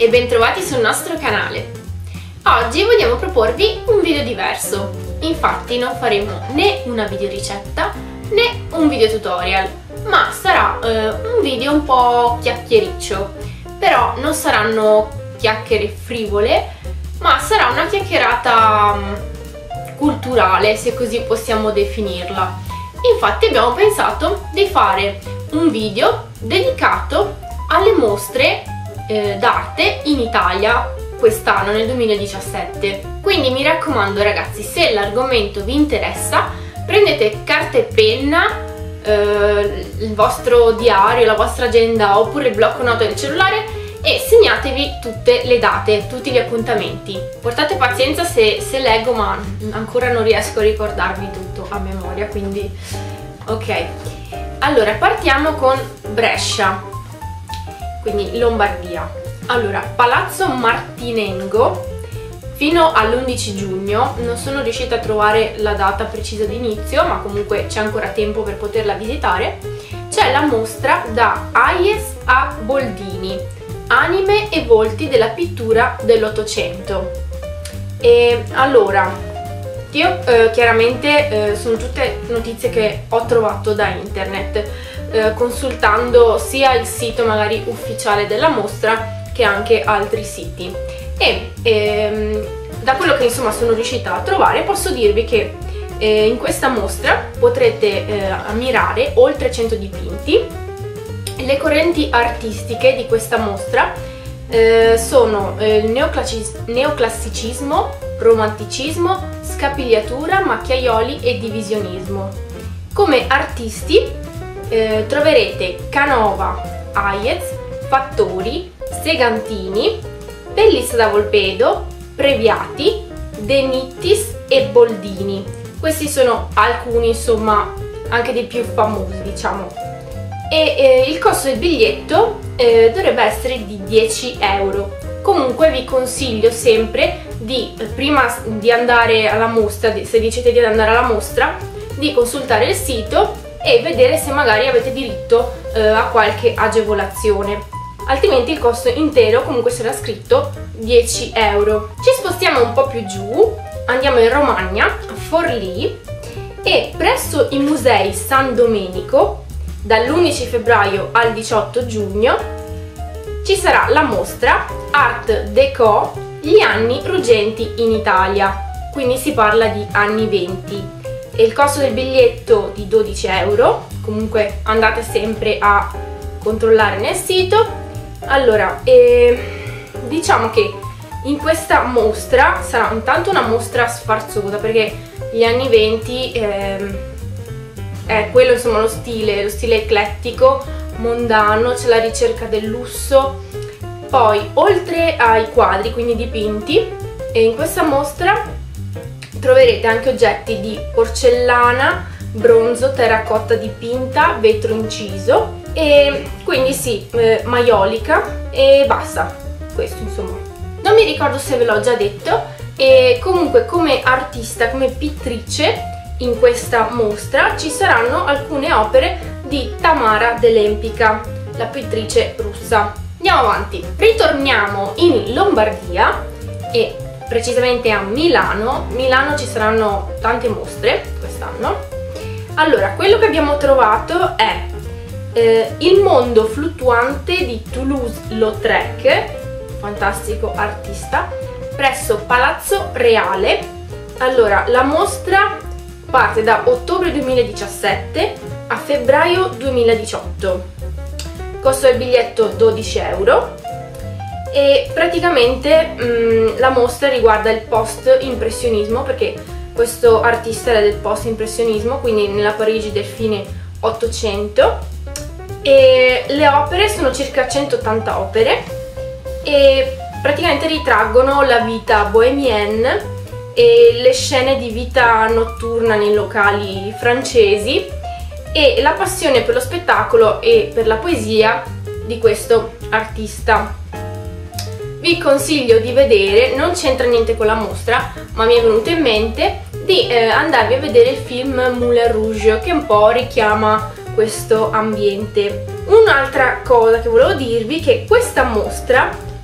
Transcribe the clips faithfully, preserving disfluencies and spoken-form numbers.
e bentrovati sul nostro canale. Oggi vogliamo proporvi un video diverso, infatti non faremo né una videoricetta né un video tutorial, ma sarà eh, un video un po' chiacchiericcio, però non saranno chiacchiere frivole, ma sarà una chiacchierata um, culturale, se così possiamo definirla. Infatti abbiamo pensato di fare un video dedicato alle mostre eh, d'arte in Italia quest'anno, nel duemiladiciassette. Quindi mi raccomando ragazzi, se l'argomento vi interessa, prendete carta e penna, eh, il vostro diario, la vostra agenda oppure il blocco note del cellulare e segnatevi tutte le date, tutti gli appuntamenti. Portate pazienza se, se leggo, ma ancora non riesco a ricordarvi tutto a memoria, quindi ok. Allora partiamo con Brescia, quindi Lombardia. Allora, Palazzo Martinengo fino all'undici giugno, non sono riuscita a trovare la data precisa di inizio, ma comunque c'è ancora tempo per poterla visitare. C'è la mostra Da Hayes a Boldini, anime e volti della pittura dell'Ottocento. E allora, io eh, chiaramente eh, sono tutte notizie che ho trovato da internet, eh, consultando sia il sito magari ufficiale della mostra che anche altri siti. E ehm, da quello che insomma sono riuscita a trovare, posso dirvi che eh, in questa mostra potrete eh, ammirare oltre cento dipinti. Le correnti artistiche di questa mostra eh, sono eh, il neoclassis- neoclassicismo, romanticismo, scapigliatura, macchiaioli e divisionismo. Come artisti eh, troverete Canova, Hayez, Fattori, Segantini, Bellissa da Volpedo, Previati, De Nittis e Boldini. Questi sono alcuni, insomma, anche dei più famosi, diciamo. E eh, il costo del biglietto eh, dovrebbe essere di dieci euro. Comunque vi consiglio sempre di, eh, prima di andare alla mostra, se decidete di andare alla mostra, di consultare il sito e vedere se magari avete diritto eh, a qualche agevolazione. Altrimenti il costo intero comunque sarà scritto dieci euro. Ci spostiamo un po' più giù, andiamo in Romagna, a Forlì, e presso i musei San Domenico dall'undici febbraio al diciotto giugno ci sarà la mostra Art Déco, gli anni ruggenti in Italia, quindi si parla di anni venti, e il costo del biglietto di dodici euro. Comunque andate sempre a controllare nel sito. Allora, eh, diciamo che in questa mostra sarà intanto una mostra sfarzosa, perché gli anni venti eh, è quello, insomma, lo stile, lo stile eclettico, mondano, c'è la ricerca del lusso. Poi, oltre ai quadri, quindi dipinti, e in questa mostra troverete anche oggetti di porcellana, bronzo, terracotta dipinta, vetro inciso, e quindi sì, eh, maiolica e basta, questo insomma. Non mi ricordo se ve l'ho già detto, e comunque come artista, come pittrice, in questa mostra ci saranno alcune opere di Tamara De Lempicka, la pittrice russa. Andiamo avanti, ritorniamo in Lombardia e precisamente a Milano. Milano ci saranno tante mostre quest'anno. Allora, quello che abbiamo trovato è eh, Il mondo fluttuante di Toulouse-Lautrec, fantastico artista, presso Palazzo Reale. Allora, la mostra parte da ottobre duemiladiciassette a febbraio duemiladiciotto. Costo del biglietto dodici euro. E praticamente mh, la mostra riguarda il post-impressionismo, perché questo artista era del post-impressionismo, quindi nella Parigi del fine Ottocento, e le opere sono circa centottanta opere e praticamente ritraggono la vita bohemienne e le scene di vita notturna nei locali francesi e la passione per lo spettacolo e per la poesia di questo artista. Vi consiglio di vedere, non c'entra niente con la mostra, ma mi è venuto in mente di eh, andarvi a vedere il film Moulin Rouge, che un po' richiama questo ambiente. Un'altra cosa che volevo dirvi è che questa mostra,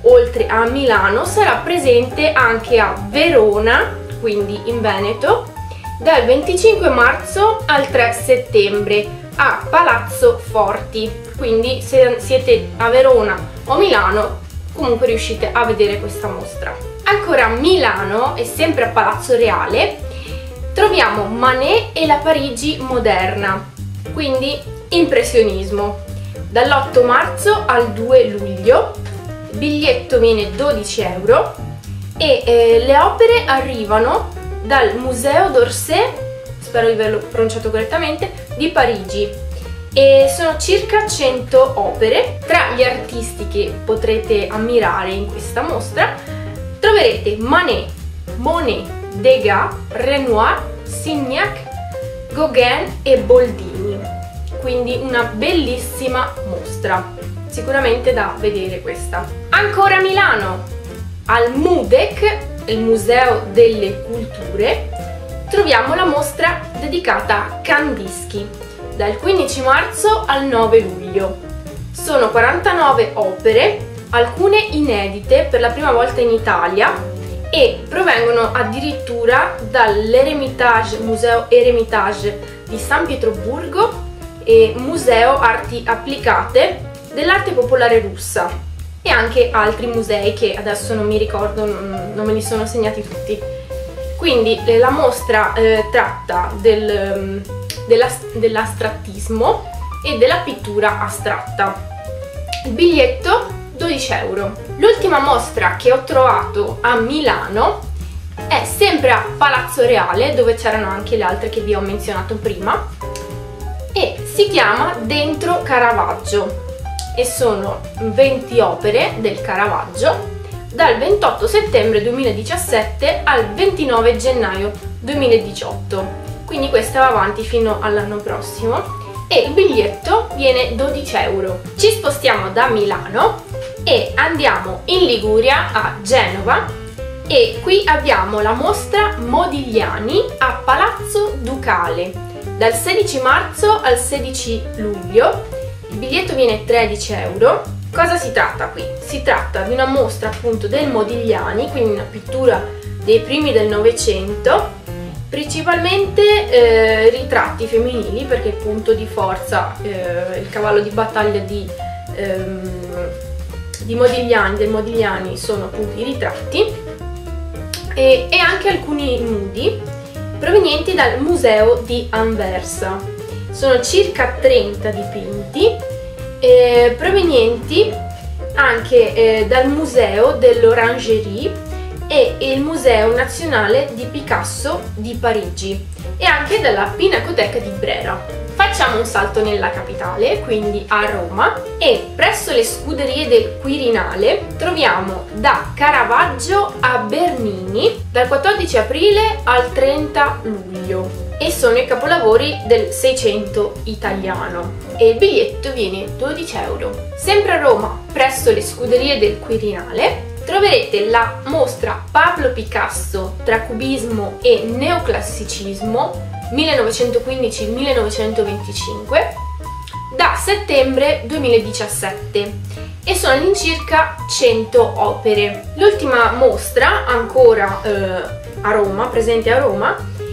oltre a Milano sarà presente anche a Verona, quindi in Veneto, dal venticinque marzo al tre settembre a Palazzo Forti. Quindi se siete a Verona o Milano comunque riuscite a vedere questa mostra. Ancora a Milano e sempre a Palazzo Reale troviamo Manet e la Parigi moderna, quindi impressionismo, dall'otto marzo al due luglio. Il biglietto viene dodici euro e eh, le opere arrivano dal Museo d'Orsay, spero di averlo pronunciato correttamente, di Parigi, e sono circa cento opere. Tra gli artisti che potrete ammirare in questa mostra troverete Manet, Monet, Degas, Renoir, Signac, Gauguin e Boldini, quindi una bellissima mostra, sicuramente da vedere questa. Ancora a Milano, al MUDEC, il Museo delle Culture, troviamo la mostra dedicata a Kandinsky, dal quindici marzo al nove luglio. Sono quarantanove opere, alcune inedite per la prima volta in Italia, e provengono addirittura dall'Eremitage, Museo Eremitage di San Pietroburgo e Museo Arti Applicate dell'arte popolare russa, e anche altri musei che adesso non mi ricordo, non, non me li sono segnati tutti. Quindi eh, la mostra eh, tratta del, della, dell'astrattismo e della pittura astratta. Il biglietto dodici euro. L'ultima mostra che ho trovato a Milano è sempre a Palazzo Reale, dove c'erano anche le altre che vi ho menzionato prima, e si chiama Dentro Caravaggio, e sono venti opere del Caravaggio dal ventotto settembre duemiladiciassette al ventinove gennaio duemiladiciotto, quindi questa va avanti fino all'anno prossimo, e il biglietto viene dodici euro. Ci spostiamo da Milano e andiamo in Liguria, a Genova, e qui abbiamo la mostra Modigliani a Palazzo Ducale dal sedici marzo al sedici luglio. Il biglietto viene tredici euro. Cosa si tratta qui? Si tratta di una mostra appunto del Modigliani, quindi una pittura dei primi del Novecento, principalmente eh, ritratti femminili, perché il punto di forza, eh, il cavallo di battaglia di, ehm, di Modigliani, del Modigliani sono appunto i ritratti, e, e anche alcuni nudi provenienti dal museo di Anversa. Sono circa trenta dipinti eh, provenienti anche eh, dal museo dell'Orangerie e il Museo Nazionale di Picasso di Parigi, e anche dalla Pinacoteca di Brera. Facciamo un salto nella capitale, quindi a Roma, e presso le scuderie del Quirinale troviamo da Caravaggio a Bernini dal quattordici aprile al trenta luglio, e sono i capolavori del Seicento italiano, e il biglietto viene dodici euro. Sempre a Roma, presso le scuderie del Quirinale, troverete la mostra Pablo Picasso tra cubismo e neoclassicismo millenovecentoquindici millenovecentoventicinque da settembre duemiladiciassette, e sono all'incirca cento opere. L'ultima mostra, ancora eh, a Roma, presente a Roma,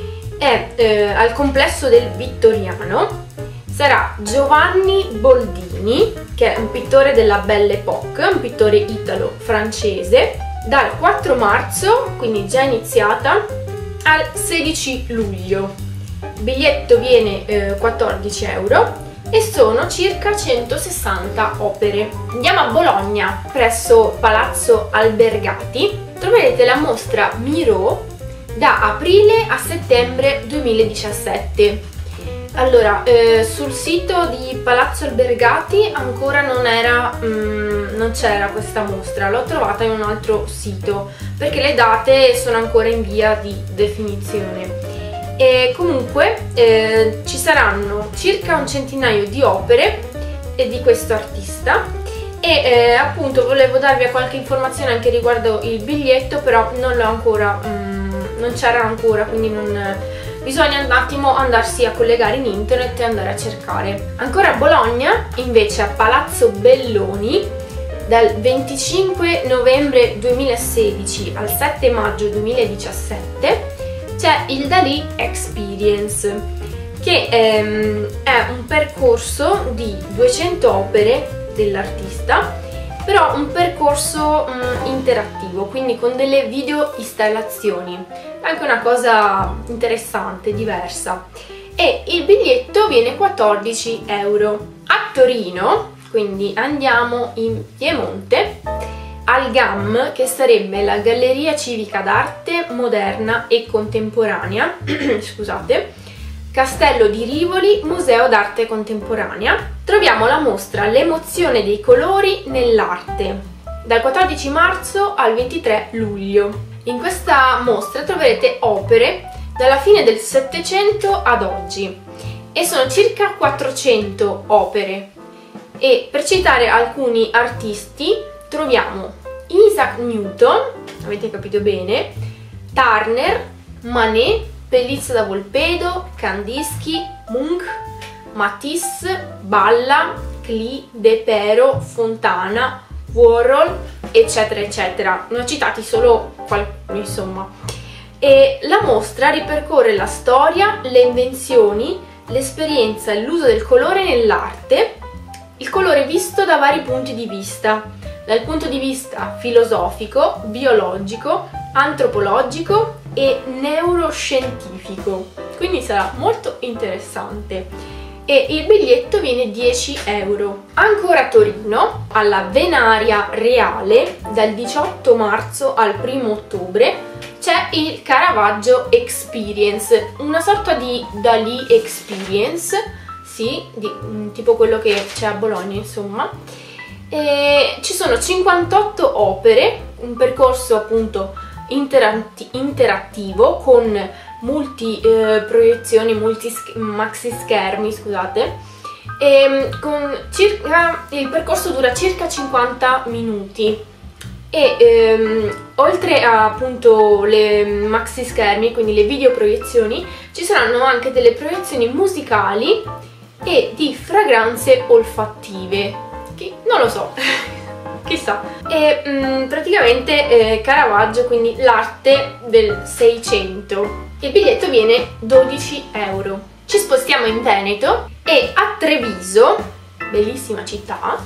è eh, al complesso del Vittoriano. Sarà Giovanni Boldini, che è un pittore della Belle Époque, un pittore italo-francese, dal quattro marzo, quindi già iniziata, al sedici luglio. Il biglietto viene eh, quattordici euro e sono circa centosessanta opere. Andiamo a Bologna, presso Palazzo Albergati, troverete la mostra Miro da aprile a settembre duemiladiciassette. Allora, eh, sul sito di Palazzo Albergati ancora non era, mm, non c'era questa mostra, l'ho trovata in un altro sito, perché le date sono ancora in via di definizione. E comunque eh, ci saranno circa un centinaio di opere eh, di questo artista, e eh, appunto volevo darvi qualche informazione anche riguardo il biglietto, però non l'ho ancora, mm, non c'era ancora, quindi non... bisogna un attimo andarsi a collegare in internet e andare a cercare. Ancora a Bologna, invece, a Palazzo Belloni, dal venticinque novembre duemilasedici al sette maggio duemiladiciassette c'è il Dalì Experience, che ehm, è un percorso di duecento opere dell'artista, però un percorso mh, interattivo, quindi con delle video installazioni, anche una cosa interessante, diversa. E il biglietto viene quattordici euro. A Torino, quindi andiamo in Piemonte, al G A M, che sarebbe la Galleria Civica d'Arte Moderna e Contemporanea, scusate, Castello di Rivoli, Museo d'Arte Contemporanea, troviamo la mostra L'emozione dei colori nell'arte, dal quattordici marzo al ventitré luglio. In questa mostra troverete opere dalla fine del Settecento ad oggi e sono circa quattrocento opere. E per citare alcuni artisti troviamo Isaac Newton, avete capito bene, Turner, Manet, Bellizza da Volpedo, Kandinsky, Munch, Matisse, Balla, Klee, De Pero, Fontana, Warhol, eccetera eccetera. Ne ho citati solo qualcuno, insomma. E la mostra ripercorre la storia, le invenzioni, l'esperienza e l'uso del colore nell'arte, il colore visto da vari punti di vista, dal punto di vista filosofico, biologico, antropologico e neuroscientifico. Quindi sarà molto interessante. E il biglietto viene dieci euro. Ancora a Torino, alla Venaria Reale, dal diciotto marzo al primo ottobre, c'è il Caravaggio Experience, una sorta di Dalì Experience, sì, di, tipo quello che c'è a Bologna, insomma. E ci sono cinquantotto opere, un percorso appunto interatti interattivo con multi eh, proiezioni, multi maxi schermi, scusate, e con circa, il percorso dura circa cinquanta minuti e ehm, oltre a appunto le maxi schermi, quindi le video proiezioni, ci saranno anche delle proiezioni musicali e di fragranze olfattive, che non lo so, chissà. E mh, praticamente eh, Caravaggio, quindi l'arte del Seicento. Il biglietto viene dodici euro. Ci spostiamo in Veneto e a Treviso, bellissima città,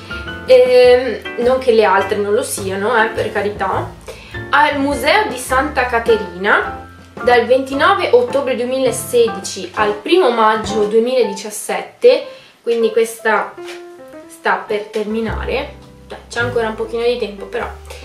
ehm, non che le altre non lo siano, eh, per carità, al Museo di Santa Caterina, dal ventinove ottobre duemilasedici al primo maggio duemiladiciassette, quindi questa sta per terminare, c'è ancora un pochino di tempo però.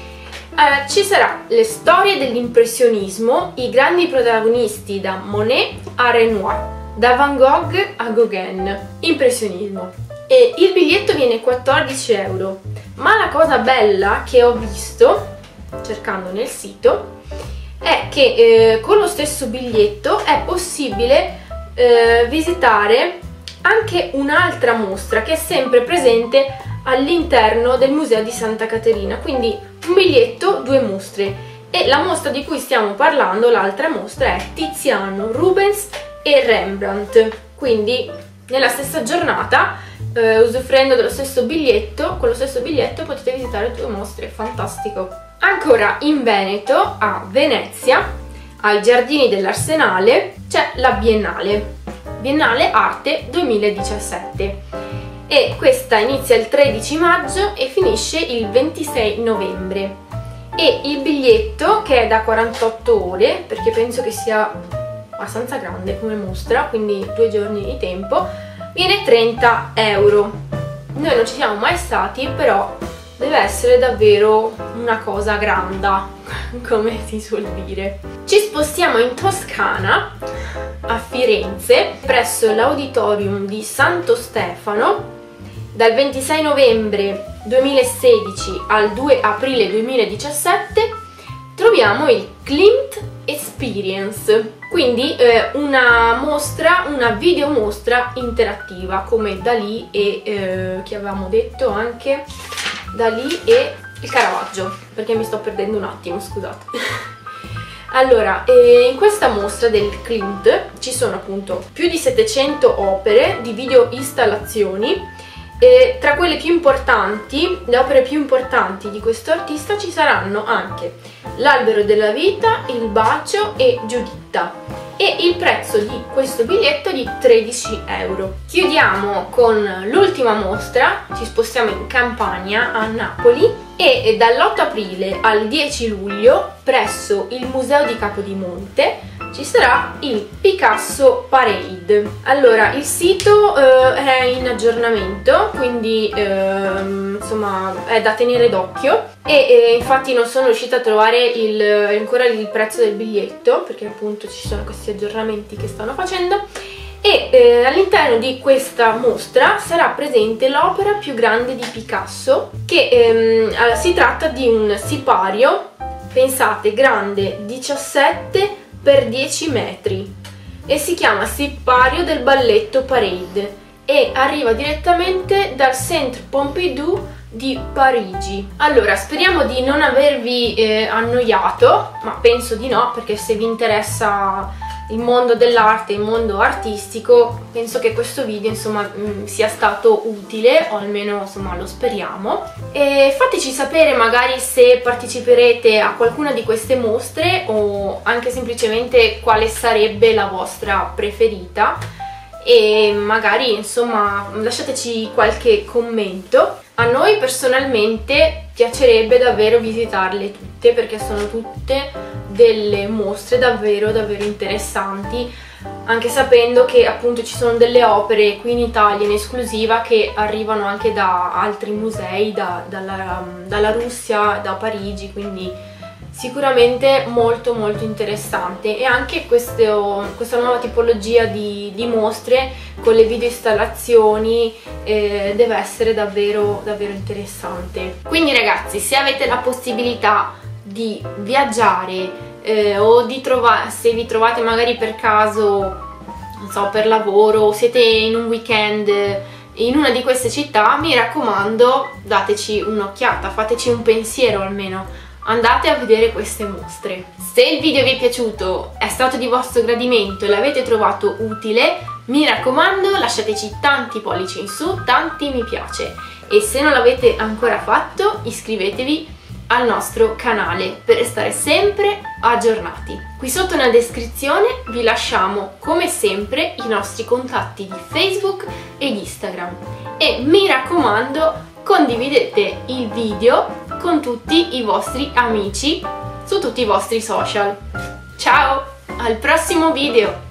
Uh, ci sarà le storie dell'impressionismo, i grandi protagonisti da Monet a Renoir, da Van Gogh a Gauguin, impressionismo. E il biglietto viene quattordici euro, ma la cosa bella che ho visto cercando nel sito è che eh, con lo stesso biglietto è possibile eh, visitare anche un'altra mostra che è sempre presente all'interno del Museo di Santa Caterina, quindi un biglietto, due mostre. E la mostra di cui stiamo parlando, l'altra mostra, è Tiziano, Rubens e Rembrandt. Quindi nella stessa giornata, eh, usufruendo dello stesso biglietto, con lo stesso biglietto potete visitare due mostre, fantastico. Ancora in Veneto, a Venezia, ai Giardini dell'Arsenale, c'è la Biennale, Biennale Arte duemiladiciassette. E questa inizia il tredici maggio e finisce il ventisei novembre. E il biglietto, che è da quarantotto ore, perché penso che sia abbastanza grande come mostra, quindi due giorni di tempo, viene trenta euro. Noi non ci siamo mai stati, però deve essere davvero una cosa granda, come si suol dire. Ci spostiamo in Toscana, a Firenze, presso l'Auditorium di Santo Stefano, dal ventisei novembre duemilasedici al due aprile duemiladiciassette. Troviamo il Klimt Experience, quindi eh, una mostra, una videomostra interattiva come Dalì e, eh, che avevamo detto anche, Dalì e il Caravaggio, perché mi sto perdendo un attimo, scusate. Allora, eh, in questa mostra del Klimt ci sono appunto più di settecento opere di video installazioni E tra quelle più importanti, le opere più importanti di questo artista ci saranno anche L'albero della vita, Il bacio e Giuditta. E il prezzo di questo biglietto è di tredici euro. Chiudiamo con l'ultima mostra, ci spostiamo in Campania, a Napoli, e dall'otto aprile al dieci luglio presso il Museo di Capodimonte ci sarà il Picasso Parade. Allora, il sito eh, è in aggiornamento, quindi eh, insomma è da tenere d'occhio, e eh, infatti non sono riuscita a trovare il, ancora il prezzo del biglietto, perché appunto ci sono questi aggiornamenti che stanno facendo. E eh, all'interno di questa mostra sarà presente l'opera più grande di Picasso, che ehm, si tratta di un sipario, pensate, grande diciassette per dieci metri, e si chiama Sipario del balletto Parade e arriva direttamente dal Centre Pompidou di Parigi. Allora, speriamo di non avervi eh, annoiato, ma penso di no, perché se vi interessa il mondo dell'arte, il mondo artistico, penso che questo video insomma mh, sia stato utile, o almeno insomma lo speriamo. E fateci sapere magari se parteciperete a qualcuna di queste mostre, o anche semplicemente quale sarebbe la vostra preferita, e magari insomma lasciateci qualche commento. A noi personalmente piacerebbe davvero visitarle tutte, perché sono tutte delle mostre davvero davvero interessanti, anche sapendo che appunto ci sono delle opere qui in Italia in esclusiva che arrivano anche da altri musei, da, dalla, dalla Russia, da Parigi, quindi sicuramente molto molto interessante. E anche questo, questa nuova tipologia di, di mostre con le video installazioni eh, deve essere davvero davvero interessante. Quindi ragazzi, se avete la possibilità di viaggiare eh, o di trovare, se vi trovate magari per caso, non so, per lavoro, o siete in un weekend in una di queste città, mi raccomando, dateci un'occhiata, fateci un pensiero almeno. Andate a vedere queste mostre. Se il video vi è piaciuto, è stato di vostro gradimento e l'avete trovato utile, mi raccomando, lasciateci tanti pollici in su, tanti mi piace. E se non l'avete ancora fatto, iscrivetevi al nostro canale per restare sempre aggiornati. Qui sotto nella descrizione vi lasciamo come sempre i nostri contatti di Facebook e di Instagram. E mi raccomando, condividete il video con tutti i vostri amici su tutti i vostri social. Ciao, al prossimo video!